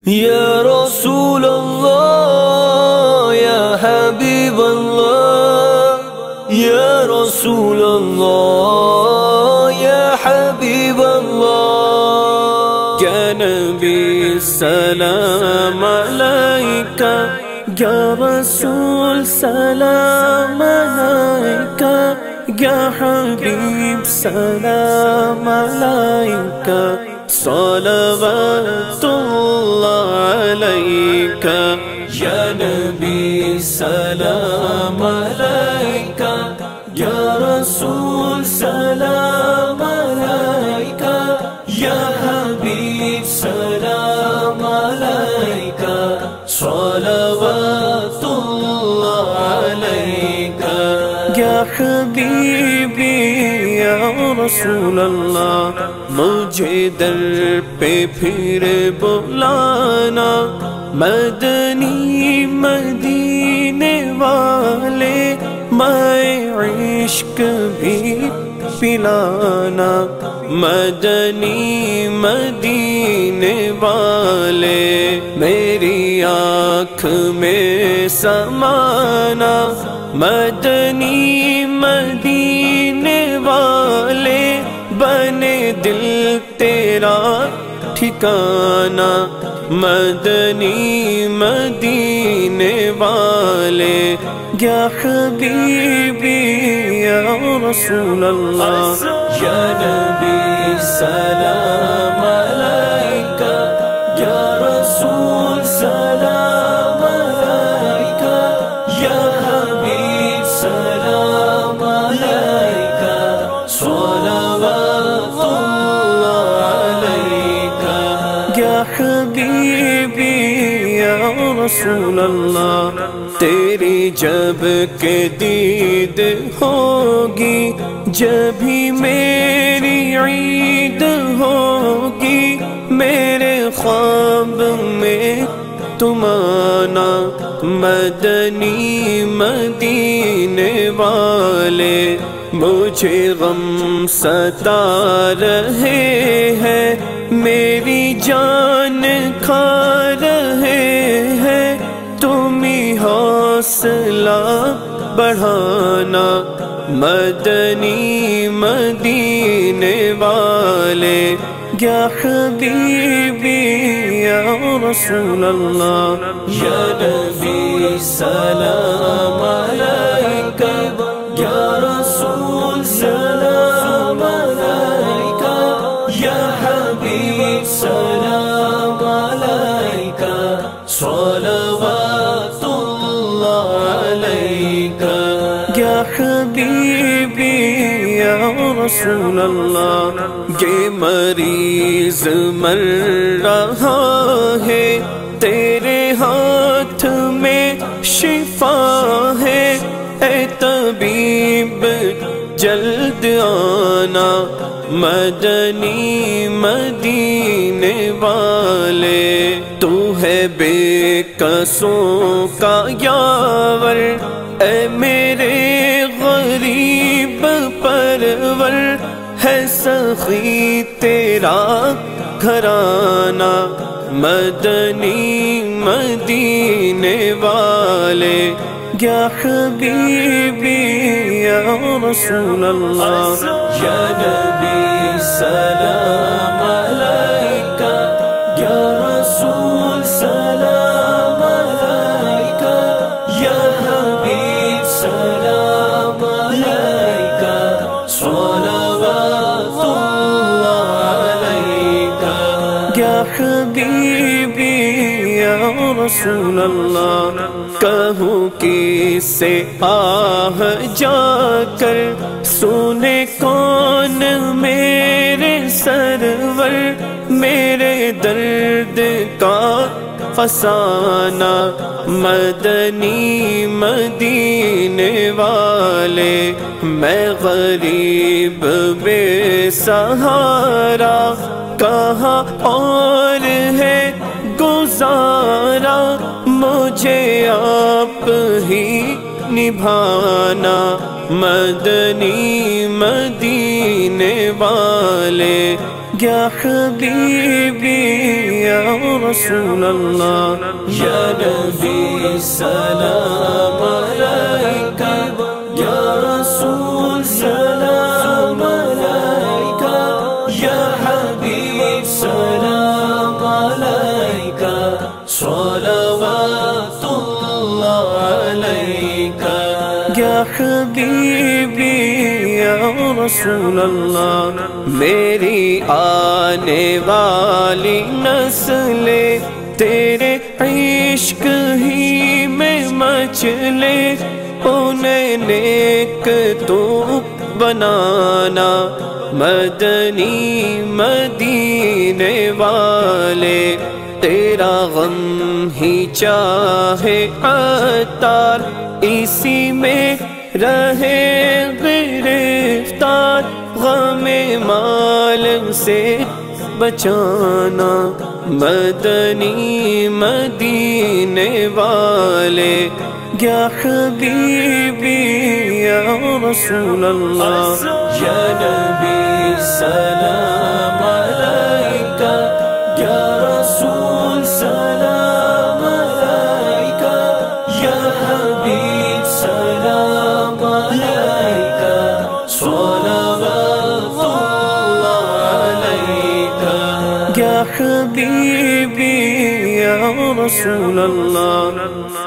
یا رسول اللہ یا حبیب اللہ یا رسول اللہ یا حبیب اللہ یا نبی سلام علیکہ یا رسول سلام علیکہ یا حبیب سلام علیکہ صلوات اللہ علیکہ یا نبی سلام علیکہ یا رسول سلام علیکہ یا حبیب سلام علیکہ صلوات اللہ علیکہ یا حبیبی یا رسول اللہ مجھے در پہ پھر بلانا مدنی مدینے والے میں عشق بھی پلانا مدنی مدینے والے میری آنکھ میں سمانا مدنی مدینے والے بنے دل تیرا ٹھکانہ مدنی مدینے والے یا حبیبی یا رسول اللہ یا نبی سلام علیکہ یا رسول سلام علیکہ یا حبیب سلام علیکہ صلوات اللہ علیکہ یا حبیبی یا رسول اللہ تیری جب کہ دید ہوگی جب ہی میری عید ہوگی میرے خواب میں تم آنا مدنی مدینے والے مجھے غم ستا رہے ہیں میری جان کھا رہے ہیں تم ہی حوصلہ بڑھانا مدنی مدینے والے یا حبیبی یا رسول اللہ یا نبی سلام علیکہ یا رسول سلام علیکہ یا حبیب سلام علیکہ صلوات اللہ علیکہ یا حبیبی یا رسول اللہ یہ مریض مر رہا ہے تیرے ہاتھ میں شفا ہے اے طبیب جلد آنا مدنی مدینے والے تو ہے بے قصوں کا یاور اے میرے غریب پرور ہے سخی تیرا گھرانہ مدنی مدینے والے یا حبیبی یا رسول اللہ یا نبی سلام علیکہ یا رسول سلام علیکہ یا حبیب سلام علیکہ صلوات اللہ علیکہ یا حبیبی یا رسول اللہ کہوں کس سے آہ جا کر سنے کون میرے سرور میرے درد کا فسانہ مدنی مدینے والے میں غریب بے سہارا کہاں اور ہے گزارا مجھے آپ ہی نبھانا مدنی مدینے والے یا حبیبی یا رسول اللہ یا نبی سلام علیکہ یا رسول سلام علیکہ یا حبیب سلام علیکہ صلوات اللہ علیکہ یا حبیبی یا رسول اللہ میری آنے والی نسلیں تیرے عشق ہی میں مچلے انہیں نیک تو بنانا مدنی مدینے والے تیرا غم ہی چاہے عطار اسی میں رہے گرفتار غم مال سے بچانا مدنی مدینے والے یا حبیبی یا رسول اللہ یا نبی سلام علیکہ یا رسول سلام علیکہ یا حبیب سلام علیکہ صلوات اللہ علیکہ یا حبیبی یا رسول اللہ